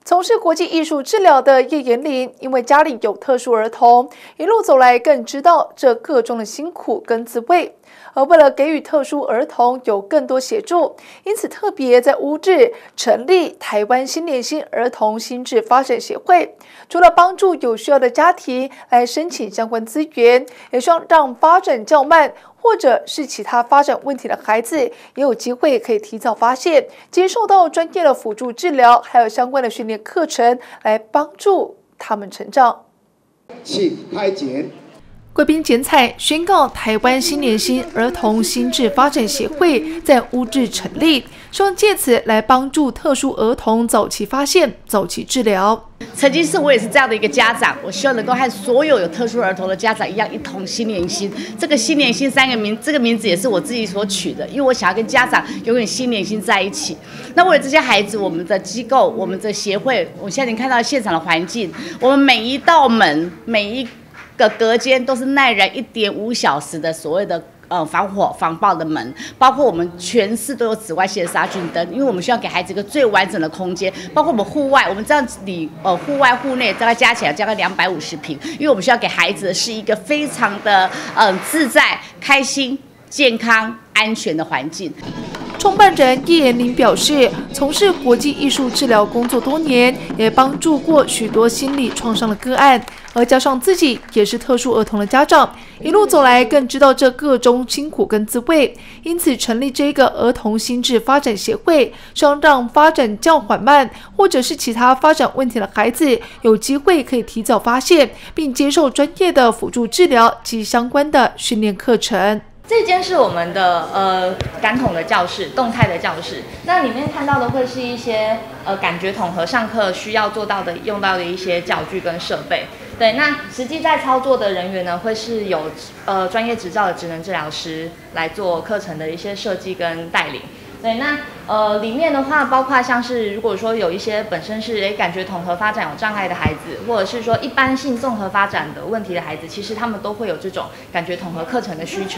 从事国际艺术治疗的叶延玲，因为家里有特殊儿童，一路走来更知道这个中的辛苦跟滋味。而为了给予特殊儿童有更多协助，因此特别在乌日成立台湾新年新儿童心智发展协会。除了帮助有需要的家庭来申请相关资源，也希望让发展较慢或者是其他发展问题的孩子，也有机会可以提早发现，接受到专业的辅助治疗，还有相关的训练课程，来帮助他们成长。 请开检。 贵宾剪彩宣告，台湾新年新儿童心智发展协会在乌日成立，希望借此来帮助特殊儿童早期发现、早期治疗。 曾经是我也是这样的一个家长，我希望能够和所有有特殊儿童的家长一样，一同新年新。这个新年新三个名，这个名字也是我自己所取的，因为我想要跟家长永远新年新在一起。那为了这些孩子，我们的机构、我们的协会，我现在您看到现场的环境，我们每一道门、每一个隔间都是耐燃1.5小时的所谓的防火防爆的门，包括我们全室都有紫外线的杀菌灯，因为我们需要给孩子一个最完整的空间。包括我们户外，我们这样子户外户内大概加起来大概250平，因为我们需要给孩子的是一个非常的自在、开心、健康、安全的环境。 创办人叶延玲表示，从事国际艺术治疗工作多年，也帮助过许多心理创伤的个案，而加上自己也是特殊儿童的家长，一路走来更知道这个中辛苦跟滋味，因此成立这个儿童心智发展协会，希望让发展较缓慢或者是其他发展问题的孩子有机会可以提早发现，并接受专业的辅助治疗及相关的训练课程。 这间是我们的感统的教室，动态的教室。那里面看到的会是一些感觉统合上课需要做到的、用到的一些教具跟设备。对，那实际在操作的人员呢，会是有专业执照的职能治疗师来做课程的一些设计跟带领。对，那里面的话，包括像是如果说有一些本身是感觉统合发展有障碍的孩子，或者是说一般性综合发展的问题的孩子，其实他们都会有这种感觉统合课程的需求。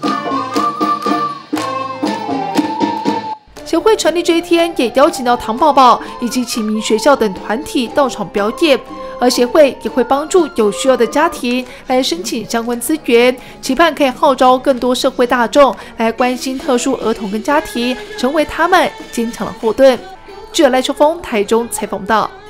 协会成立这一天，也邀请到唐宝宝以及启明学校等团体到场表演，而协会也会帮助有需要的家庭来申请相关资源，期盼可以号召更多社会大众来关心特殊儿童跟家庭，成为他们坚强的后盾。记者赖秋峰台中采访到。